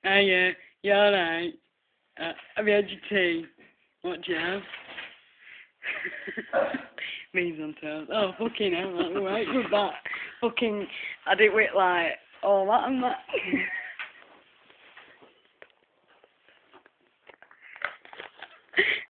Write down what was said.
Yeah, yeah, alright. Have you had your tea? What do you have? Beans on toast. Oh, fucking hell, that's right, good that. Fucking, I did with like, all that and that.